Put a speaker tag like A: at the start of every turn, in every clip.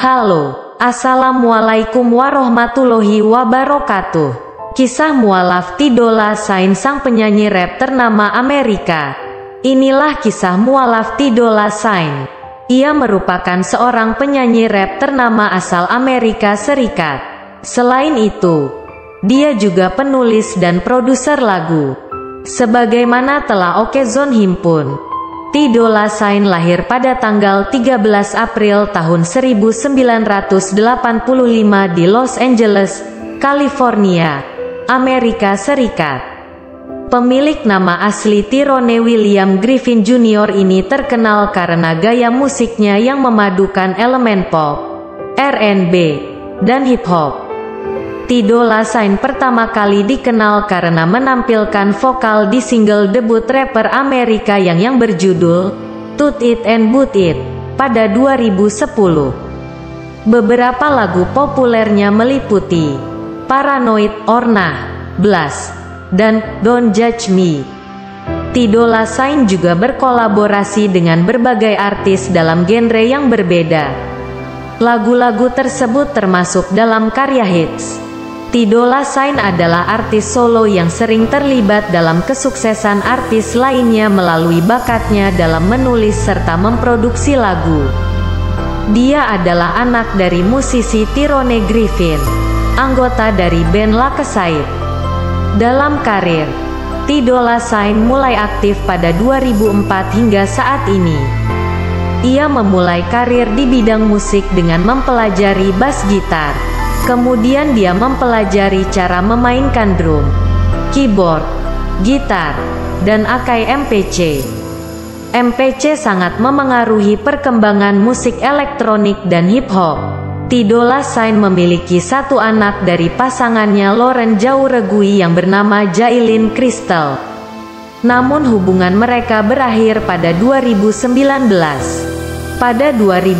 A: Halo, Assalamualaikum warahmatullahi wabarakatuh. Kisah mualaf Ty Dolla $ign, sang penyanyi rap ternama Amerika. Inilah kisah mualaf Ty Dolla $ign. Ia merupakan seorang penyanyi rap ternama asal Amerika Serikat. Selain itu, dia juga penulis dan produser lagu. Sebagaimana telah Okezone himpun, Ty Dolla $ign lahir pada tanggal 13 April tahun 1985 di Los Angeles, California, Amerika Serikat. Pemilik nama asli Tyrone William Griffin Jr. ini terkenal karena gaya musiknya yang memadukan elemen pop, R&B, dan hip-hop. Ty Dolla $ign pertama kali dikenal karena menampilkan vokal di single debut rapper Amerika yang berjudul Toot It and Boot It pada 2010. Beberapa lagu populernya meliputi Paranoid or Nah, Blast, dan Don't Judge Me. Ty Dolla $ign juga berkolaborasi dengan berbagai artis dalam genre yang berbeda. Lagu-lagu tersebut termasuk dalam karya hits. Ty Dolla $ign adalah artis solo yang sering terlibat dalam kesuksesan artis lainnya melalui bakatnya dalam menulis serta memproduksi lagu. Dia adalah anak dari musisi Tyrone Griffin, anggota dari band Lakeside. Dalam karir, Ty Dolla $ign mulai aktif pada 2004 hingga saat ini. Ia memulai karir di bidang musik dengan mempelajari bass gitar. Kemudian dia mempelajari cara memainkan drum, keyboard, gitar, dan akai MPC. MPC sangat memengaruhi perkembangan musik elektronik dan hip-hop. Ty Dolla $ign memiliki satu anak dari pasangannya Lauren Jauregui yang bernama Jailyn Crystal. Namun hubungan mereka berakhir pada 2019. Pada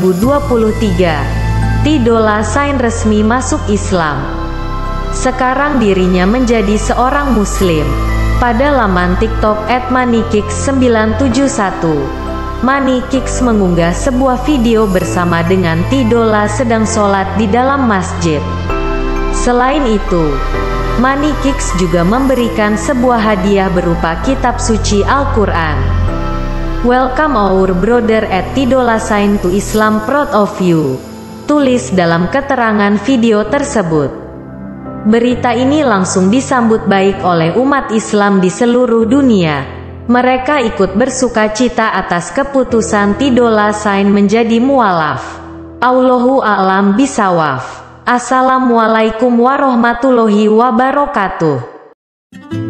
A: 2023, Ty Dolla $ign resmi masuk Islam. Sekarang dirinya menjadi seorang muslim. Pada laman TikTok @manikicks971, Manikicks mengunggah sebuah video bersama dengan Ty Dolla sedang sholat di dalam masjid. Selain itu, Manikicks juga memberikan sebuah hadiah berupa kitab suci Al-Quran. Welcome our brother Ty Dolla $ign to Islam, proud of you, tulis dalam keterangan video tersebut. Berita ini langsung disambut baik oleh umat Islam di seluruh dunia. Mereka ikut bersuka cita atas keputusan Ty Dolla $ign menjadi mualaf. Allahu a'lam bishawab. Assalamualaikum warahmatullahi wabarakatuh.